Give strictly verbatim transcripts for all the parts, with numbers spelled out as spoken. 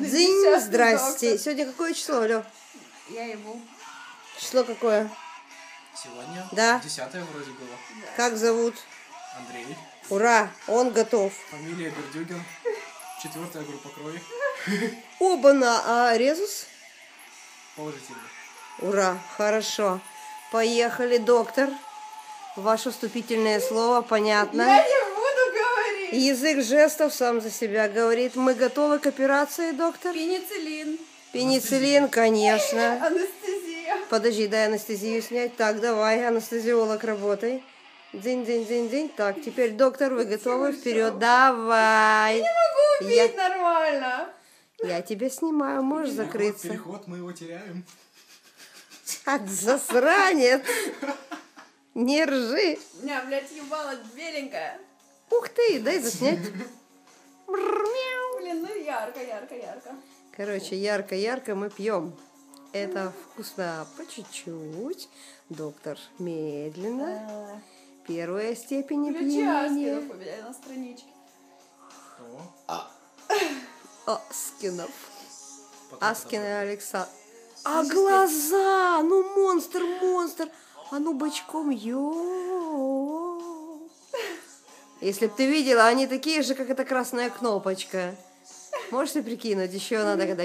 Дзинь, здрасте. Сегодня какое число, Алё? Я ебу. Число какое? Сегодня? Да. Десятое вроде было. Да. Как зовут? Андрей. Ура, он готов. Фамилия Бердюгин. Четвертая группа крови. Оба-на, а резус? Положительный. Ура, хорошо. Поехали, доктор. Ваше вступительное слово, понятно. Я не буду говорить. Язык жестов сам за себя говорит. Мы готовы к операции, доктор? Пенициллин. Пенициллин, конечно. Анестезия. Подожди, дай анестезию снять. Так, давай, анестезиолог, работай. Дзинь-дзинь-дзинь-дзинь. Так, теперь, доктор, вы готовы? Вперед, давай. Не могу Я, убить нормально. я тебя снимаю, можешь закрыться. Переход, мы его теряем. От засранец. Не ржи. У меня, блядь, ебало беленькая. Ух ты, дай заснять. Блин, ну ярко, ярко, ярко. Короче, ярко-ярко мы пьем. Это вкусно по чуть-чуть. Доктор, медленно. Первая степень Ключи опьянения. Аскинов у меня на страничке. О. Аскинов. Потом Аскин и подобрали. Александр. А глаза! Ну, монстр, монстр! А ну, бочком, ё. Если б ты видела, они такие же, как эта красная кнопочка. Можешь себе прикинуть? Еще надо когда...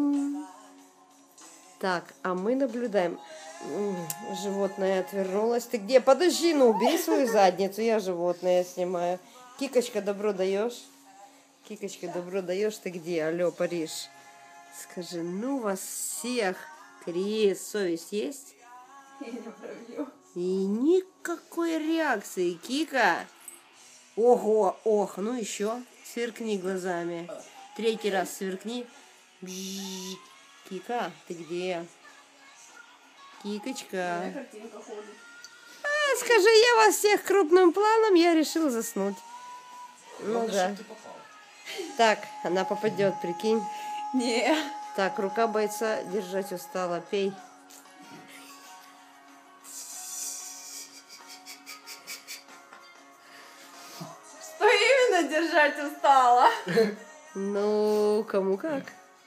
Так, а мы наблюдаем. Животное отвернулось. Ты где? Подожди, ну убери свою задницу. Я животное снимаю. Кикочка, добро даешь? Кикочка, добро даешь? Ты где? Алло, Париж. Скажи, ну вас всех. Крис, совесть есть? Я не пробью. И никакой реакции. Кика. Ого, ох, ну еще. Сверкни глазами. Третий раз сверкни. Бжж. Кика, ты где? У меня Кикочка. картинка ходит. А, скажи, я вас всех крупным планом, я решил заснуть. Ну Главное, да. чтоб ты попал. Так, она попадет, прикинь. Не. Так, рука бойца держать устала. Пей. Что именно держать устала? Ну, кому как.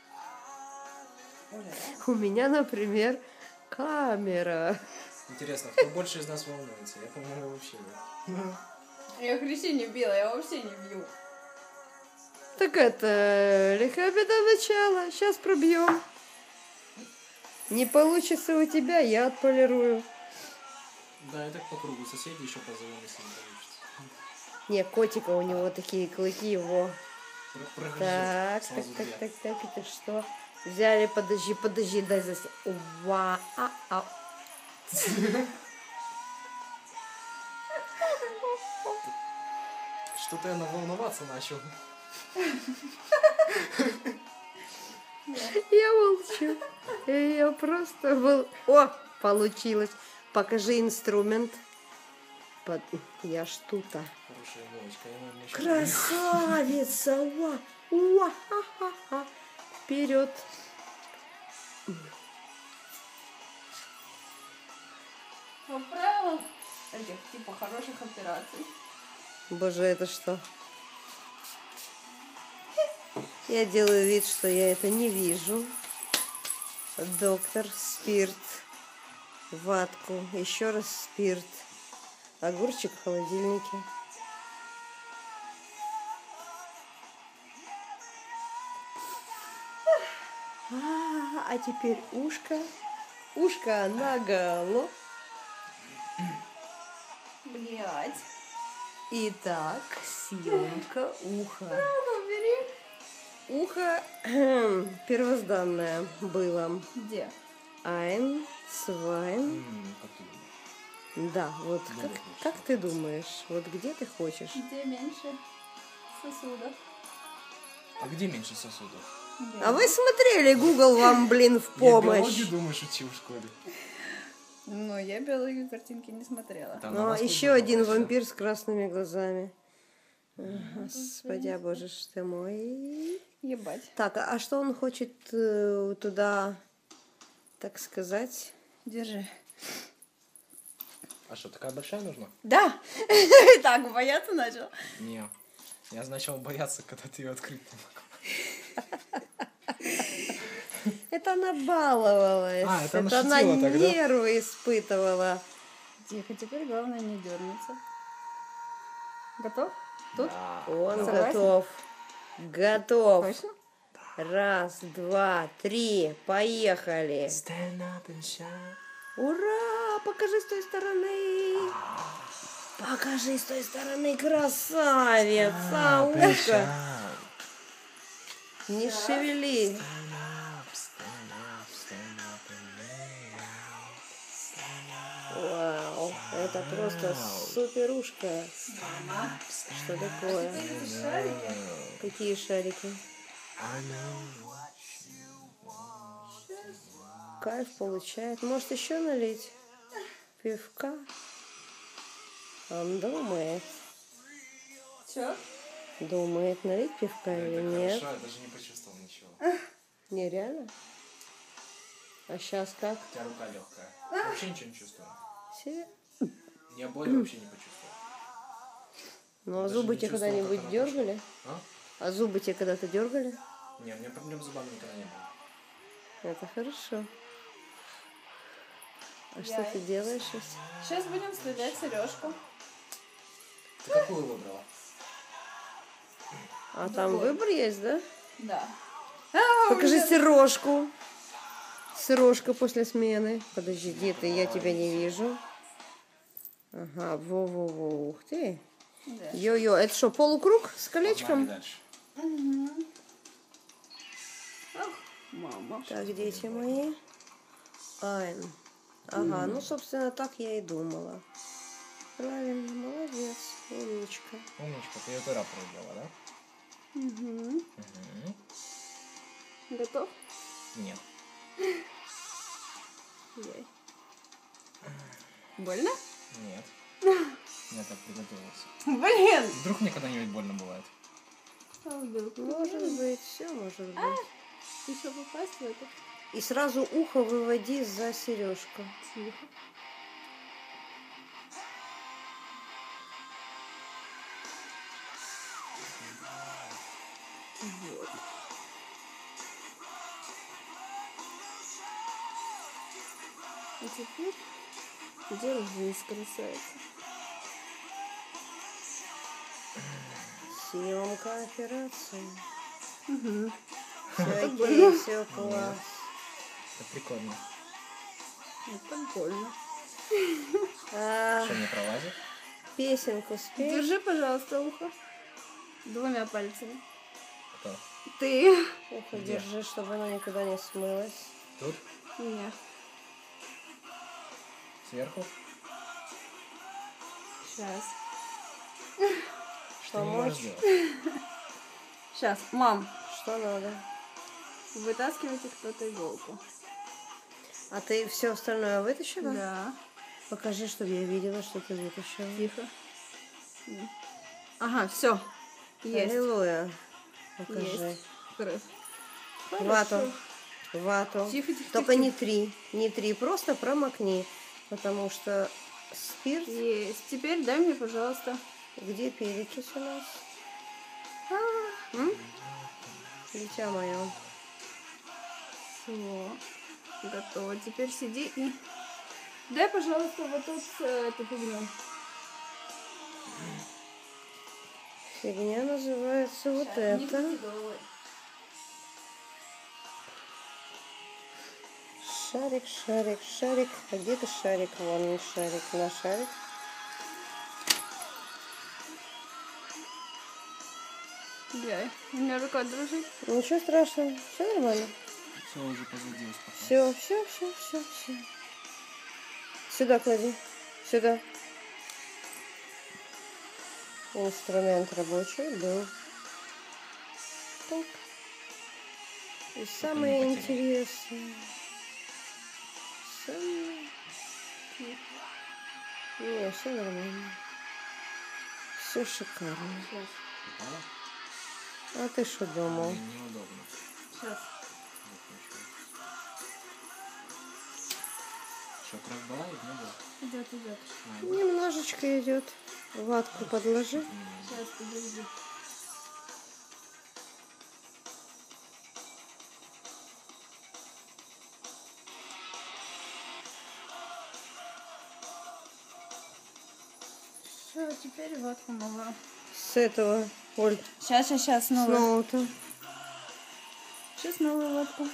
У меня, например, камера. Интересно, кто больше из нас волнуется? Я, по-моему, вообще нет. Я Хриси не била, я вообще не бью. Так это, лихая беда начала. Сейчас пробьем. Не получится у тебя, я отполирую. Да, я так по кругу соседей еще позову, если не получится. Не, котика у него такие клыки его. Про- прогрызу Так, так, сразу так, две. так, так, это что? Взяли, подожди, подожди, дай засня. Ува, а, а. Что-то я волноваться начал. Я молчу. Я просто был... О, получилось. Покажи инструмент. Под... Я ж тут-то. Хорошая девочка. Я, наверное, еще- Красавица! Уа, уа, ха-ха-ха. Вперед. По правилам этих типа хороших операций. Боже, это что? Я делаю вид, что я это не вижу. Доктор, спирт, ватку, еще раз спирт, огурчик в холодильнике. А, а теперь ушко, ушко наголо. Блять. Итак, съемка уха. Убери. Ухо первозданное было. Где? Ein, zwei. М, как ты думаешь? Да, вот Ну, как, вот, как ты думаешь, вот где ты хочешь? Где меньше сосудов? А где меньше сосудов? Где? А вы смотрели, Google вам, блин, в Я биологию, помощь. думаешь, учил в школе. Ну, я биологию картинки не смотрела. Там Ну, на а нас тут еще было один вообще. вампир с красными глазами. Господи, а боже ж ты мой. Ебать. Так, а а что он хочет э, туда, так сказать? Держи. А что, такая большая нужна? Да! Так, бояться начал. Не. Я начал бояться, когда ты ее открыть не могу. это она баловалась. А, это она она шутила тогда? нервы испытывала. Тихо, теперь главное не дернуться. Готов? Тут? Да. Он Согласен? готов. Готов. Точно? Раз, два, три. Поехали. Stand up and shine. Ура! Покажи с той стороны. Покажи с той стороны, красавица. Stand up and Ушко. shine. Не шевели. Stand up, stand up, stand up and lay out. Вау, это просто суперушка. Что такое? Какие шарики? I know what Кайф получает. Может еще налить пивка? Он думает. Че? Думает, налить пивка или Это нет. хорошо, я даже не почувствовал ничего. Нереально? А сейчас как? У тебя рука легкая. Вообще ничего не чувствую. Себе? Я боли вообще не почувствовал. Ну а Даже зубы не тебе чувствовал, когда-нибудь как она дергали? А? А зубы тебе когда-то дергали? Не, у меня проблем с зубами никогда не было. Это хорошо. А Я- что ты делаешь сейчас? Сейчас будем следять сережку. Ты какую выбрала? А там Другой. выбор есть, да? Да. Покажи сырожку. Сырожка после смены. Подожди, где ты? Я тебя не вижу. Ага, во-во-во. Ух ты. Да. Йо-йо. Это что, полукруг с Погнали колечком? дальше. Мама. Так, дети мои. Айн. Ага, ну, собственно, так я и думала. Правильно, молодец, умничка. Умничка, ты эту рапорт сделала, да? Угу. Угу. Готов? Нет. Яй. Больно? Нет. Я так приготовился. Блин! Вдруг мне когда-нибудь больно бывает? А вдруг? Может быть, все может быть. Еще попасть в это? И сразу ухо выводи за сережку. Тихо. Вот. А теперь держись, красавица. Съемка операции. Угу. Все окей, все класс. Это прикольно. Это больно. А, Что, не пролазит? песенку спей. Держи, пожалуйста, ухо. Двумя пальцами. Кто? Ты. Ухо Где? держи, чтобы оно никуда не смылось. Тут? Нет. Сверху? Сейчас. Что не Помочь? можешь сделать? Сейчас. Мам, Что надо? вытаскивайте кто-то иголку. А ты все остальное вытащила? Да. Покажи, чтобы я видела, что ты вытащила. Тихо. Ага, все. Есть. Аллилуйя. Покажи. Есть. Хорошо. Вату. Вату. Тихо, тихо, Только тихо. не три. Не три, просто промокни. Потому что спирт... Есть. Теперь дай мне, пожалуйста. Где перечись у нас? М? Дитя мое. Все. Готово. Теперь сиди и... Дай, пожалуйста, вот тут э, эту фигню. Фигня называется вот Не это. крути головой. Шарик, шарик, шарик. А где ты шарик? Вон он шарик. На шарик. Яй. У меня рука дрожит. Ничего страшного. Все нормально. Все уже позади, успокойся. Все, все, все, все, все. Сюда клади. Сюда. Инструмент рабочий был. Так. И самое не потеряй. интересное. Самое... Не, все нормально. Все шикарно. Сейчас. Упала? А ты что думал? Мне неудобно. Сейчас. Что, кровь была или не было? Идет, идет. А, Немножечко идет. Ватку подложи. Сейчас, подожди. вот теперь водку новую. С этого, Оль, Сейчас, сейчас, сейчас, новую. снова-то. Сейчас новую водку.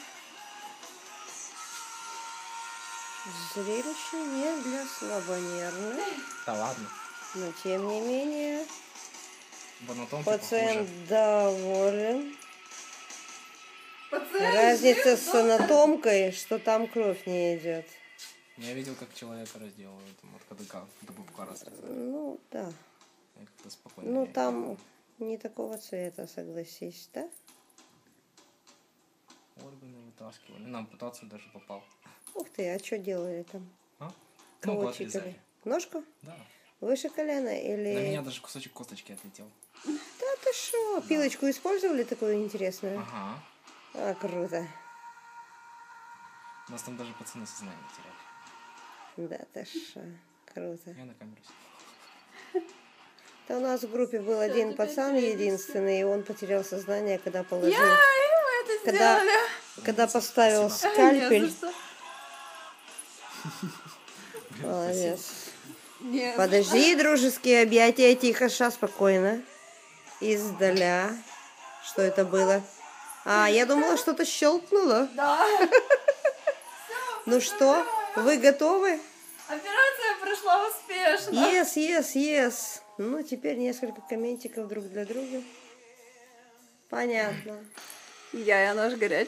Зрелище не для слабонервных, Да ладно. но тем не менее В анатомке пациент похоже. доволен. Пациент Разница жив, с анатомкой, что там кровь не идет. Я видел, как человека разделывают там, от КДК до пупка разрезают. Ну, да. Я как-то спокойно. Ну, реагирую. там не такого цвета, согласись, да? Органы вытаскивали. На ампутацию даже попал. Ух ты, а что делали там? А? Кого Ногу чикали? отрезали. Ножку? Да. Выше колена или... На меня даже кусочек косточки отлетел. Да ты шо? Пилочку использовали такую интересную? Ага. А, круто. У нас там даже пацаны сознание теряли. Да ты шо? Круто. Я на камеру сидел. Да у нас в группе был один теперь пацан перевести. единственный, и он потерял сознание, когда положил... Я, и мы это Когда, сделали. когда поставил Спасибо. скальпель. Не за что. Молодец. Не за что. Подожди, дружеские объятия, тихо, ша, спокойно. Издаля. Что это было? А, я думала, что-то щелкнуло. Да. Ну что, вы готовы? Операция прошла успешно. Yes, yes, yes. Ну, теперь несколько комментиков друг для друга. Понятно. Я, я наш горячий.